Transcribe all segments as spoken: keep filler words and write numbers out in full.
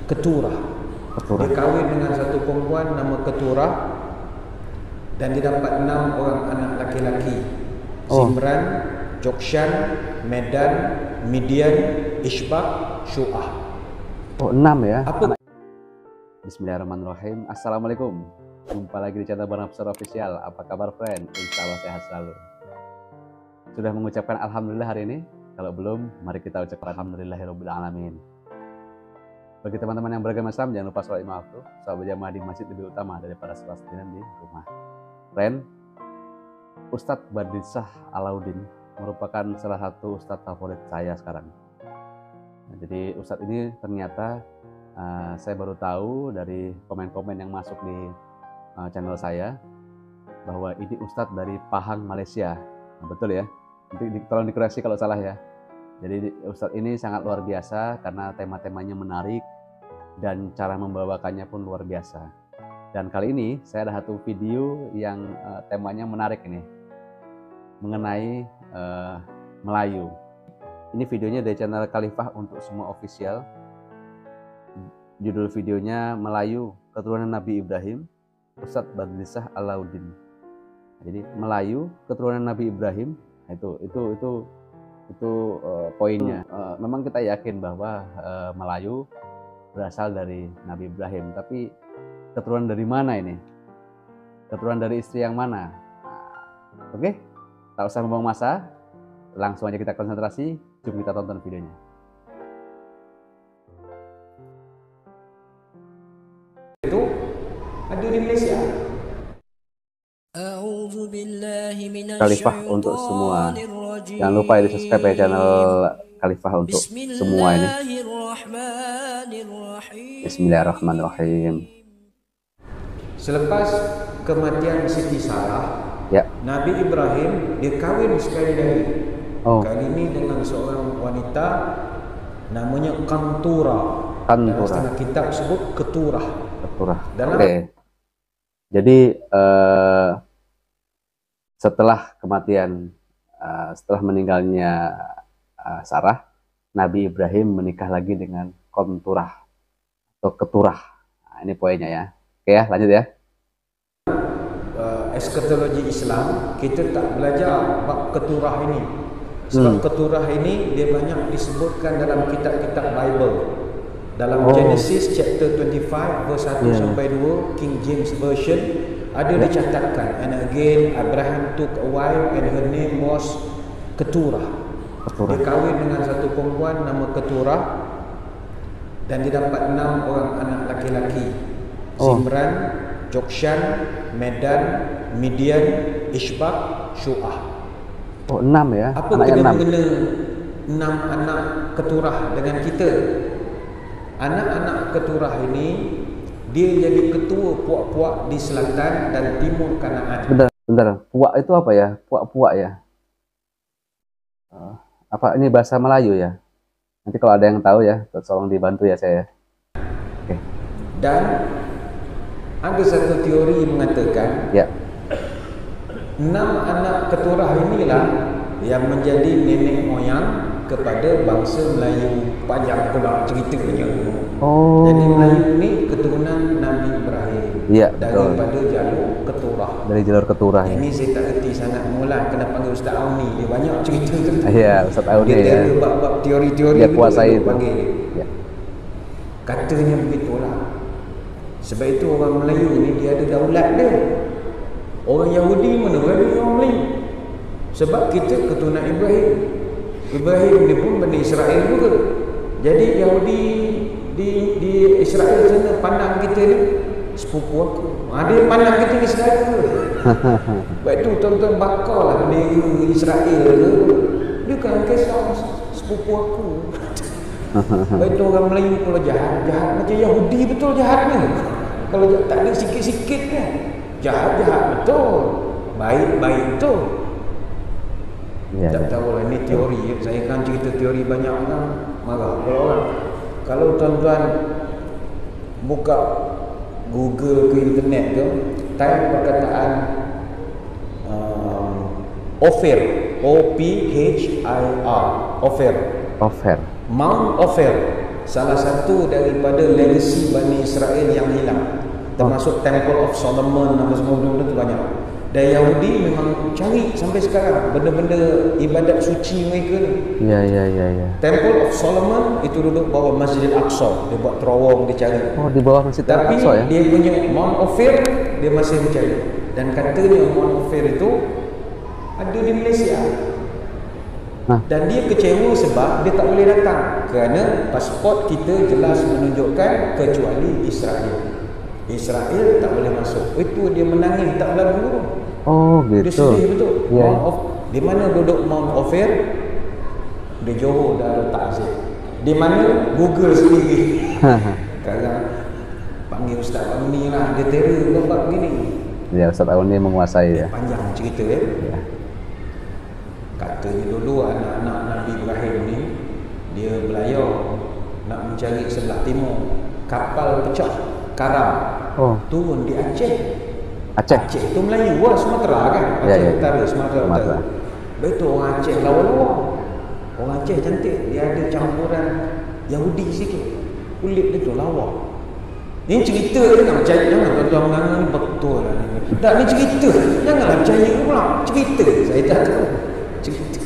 Keturah. Keturah. Dia kahwin dengan satu perempuan nama Keturah dan dia dapat enam orang anak laki-laki. Oh. Zimran, Jokshan, Medan, Midian, Ishbak, Syu'ah. Oh, enam ya. Apa? Bismillahirrahmanirrahim. Assalamualaikum. Jumpa lagi di channel Barang Besar Official. Apa kabar friend? Insya Allah sehat selalu. Sudah mengucapkan Alhamdulillah hari ini? Kalau belum, mari kita ucapkan Alhamdulillahirabbil alamin. Bagi teman-teman yang beragama Islam, jangan lupa sholat lima waktu. Sholat berjamaah di masjid lebih utama daripada sholat sendirian di rumah. Friend, Ustadz Badisah Alauddin merupakan salah satu ustadz favorit saya sekarang. Nah, jadi ustadz ini ternyata uh, saya baru tahu dari komen-komen yang masuk di uh, channel saya bahwa ini ustadz dari Pahang, Malaysia. Nah, betul ya? Nanti di, tolong dikoreksi kalau salah ya. Jadi ustadz ini sangat luar biasa karena tema-temanya menarik dan cara membawakannya pun luar biasa. Dan kali ini saya ada satu video yang uh, temanya menarik ini, mengenai uh, Melayu. Ini videonya dari channel Khalifah untuk semua official. Judul videonya Melayu Keturunan Nabi Ibrahim, Ustadz Badisah Alauddin. Jadi Melayu Keturunan Nabi Ibrahim, itu itu itu itu uh, poinnya. Uh, memang kita yakin bahwa uh, Melayu berasal dari Nabi Ibrahim, tapi keturunan dari mana ini? Keturunan dari istri yang mana? Nah, oke, okay? Tak usah membuang masa, langsung aja kita konsentrasi, jom kita tonton videonya. Itu ada di Malaysia. Khalifah untuk semua. Jangan lupa di subscribe ya channel Khalifah untuk semua ini. Bismillahirrahmanirrahim. Selepas kematian Siti Sarah, ya, Nabi Ibrahim dia kahwin sekali lagi. Oh. Kali ini dengan seorang wanita namanya Kantura. Kantura. Dalam setengah kitab sebut Keturah. Keturah. Dalam... Oke. Okay. Jadi uh, setelah kematian, uh, setelah meninggalnya uh, Sarah, Nabi Ibrahim menikah lagi dengan Kanturah atau Keturah. Nah, ini poinnya ya. Oke ya, lanjut ya. Uh, eskatologi Islam, kita tak belajar bab Keturah ini. Sebab hmm. Keturah ini dia banyak disebutkan dalam kitab-kitab Bible. Dalam oh. Genesis chapter twenty-five verse one yeah. sampai two, King James Version, ada yeah. dicatatkan, and again Abraham took a wife and her name was Keturah. Keturah. Dia kahwin dengan satu perempuan nama Keturah dan dia dapat enam orang anak laki-laki. Oh. Zimran, Jokshan, Medan, Midian, Ishbak, Syu'ah. Oh, enam ya? Apa kena-mengena enam anak Keturah dengan kita? Anak-anak Keturah ini dia jadi ketua puak-puak di selatan dan timur Kanaan. Bentar, bentar. Puak itu apa ya? Puak-puak ya? Uh, apa ini bahasa Melayu ya? Nanti kalau ada yang tahu ya, tolong dibantu ya saya. Oke. Okay. Dan ada satu teori yang mengatakan ya, enam anak Keturah inilah yang menjadi nenek moyang kepada bangsa Melayu. Panjang pula ceritanya. Oh. Jadi Melayu ini keturunan Nabi Ibrahim. Iya, daripada betul. Jalur Keturah. Dari jalur Keturah. Ini ya. Saya tak erti sangat mula kena panggil Ustaz Auni. Dia banyak cerita tu. Iya, Ustaz Auni ya. Dia bab-bab teori-teori dia kuasai itu. Ya. Katanya begitulah. Sebab itu orang Melayu ni dia ada daulat dia. Orang Yahudi mana ada orang Melayu. Sebab kita keturunan Ibrahim. Ibrahim ni pun Bani Israel juga. Jadi Yahudi di di Israel sana pandang kita ni sepupu aku. Ada yang pandang kita ni saudara. Sebab itu tuan-tuan bakar lah bendera Israel tu. Dia kan kisah sepupu aku. Sebab itu orang Melayu kalau jahat, jahat macam Yahudi betul jahatnya. Kalau tak ada sikit-sikit kan. Jahat-jahat betul. Baik-baik betul. Ya, tak ya. Tahu lah, ini teori. Saya kan cerita teori banyak orang marah. Kalau orang, kalau tuan-tuan buka Google ke internet tu, type perkataan um, Ophir, O P H I R, Ophir. Ophir. Mount Ophir. salah satu daripada legacy Bani Israel yang hilang, termasuk Temple of Solomon dan semua benda-benda tu banyak. Dan Yahudi memang cari sampai sekarang benda-benda ibadat suci mereka ni. Ya, ya, ya, ya. Temple of Solomon itu duduk bawah Masjid Al-Aqsa. Dia buat terowong, dia cari. Oh, di bawah Masjid Tapi Al-Aqsa ya? dia punya Mount Ophir, dia masih mencari. Dan katanya Mount Ophir itu ada di Malaysia. Hah? Dan dia kecewa sebab dia tak boleh datang kerana pasport kita jelas menunjukkan kecuali Israel. Israel tak boleh masuk. Itu dia menangis tak berlagu. Oh, gitu. Dia sedih betul. Ya. Mount of, di mana duduk Mount Ophir? Di Johor dah letak Aziz. Di mana? Google sendiri. Sekarang panggil Ustaz Amni lah, dia terror buat begini. Ya, Ustaz Amni menguasai ya. Panjang cerita ya. Ya. Katanya dulu anak-anak Nabi Ibrahim ni dia belayar nak mencari sebelah timur. Kapal pecah, karam. Oh, Turun di Aceh. Aceh. Aceh itu Melayu lah, Sumatera kan? Aceh Ya, ya, ya. Utara, Sumatera Sumatera. Utara. Betul, orang Aceh lawa-lawa. Orang Aceh cantik, dia ada campuran Yahudi sikit. Kulit dia tu lawa. Ini cerita dia nak percaya, jangan tuan-tuan mengangan ni betul lah ni. Tak, ni cerita. Janganlah percaya pula. Cerita. Saya tak tahu. Cerita.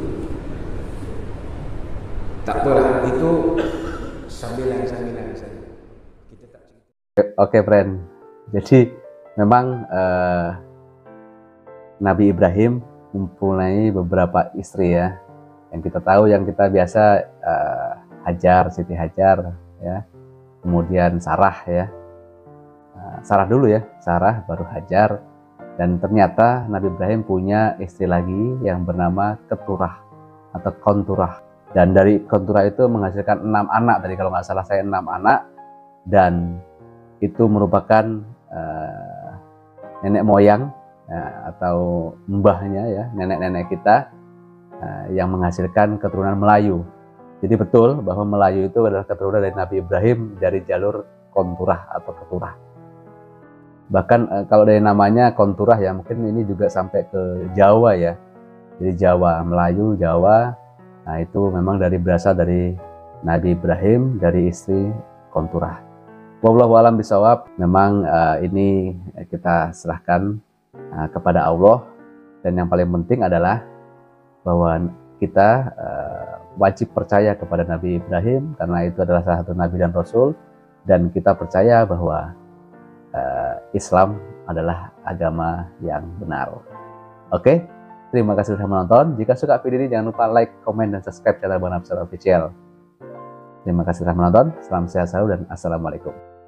Tak apalah, itu sambilan-sambilan saja. Kita tak cerita. Oke, friend. Jadi memang eh, Nabi Ibrahim mempunyai beberapa istri ya. Yang kita tahu, yang kita biasa eh, Hajar, Siti Hajar ya. Kemudian Sarah ya. Eh, Sarah dulu ya, Sarah baru Hajar. Dan ternyata Nabi Ibrahim punya istri lagi yang bernama Keturah atau Konturah. Dan dari Konturah itu menghasilkan enam anak tadi kalau nggak salah saya, enam anak. Dan itu merupakan uh, nenek moyang uh, atau mbahnya ya, nenek-nenek kita uh, yang menghasilkan keturunan Melayu. Jadi betul bahwa Melayu itu adalah keturunan dari Nabi Ibrahim dari jalur Konturah atau Keturah. Bahkan uh, kalau dari namanya Konturah ya, mungkin ini juga sampai ke Jawa ya. Jadi Jawa, Melayu, Jawa. Nah itu memang dari berasal dari Nabi Ibrahim dari istri Konturah. Wallahu a'lam bishawab. Memang uh, ini kita serahkan uh, kepada Allah, dan yang paling penting adalah bahwa kita uh, wajib percaya kepada Nabi Ibrahim karena itu adalah salah satu Nabi dan Rasul, dan kita percaya bahwa uh, Islam adalah agama yang benar. Oke, terima kasih sudah menonton. Jika suka video ini jangan lupa like, komen, dan subscribe channel Barnabas Official. Terima kasih telah menonton. Salam sehat selalu dan assalamualaikum.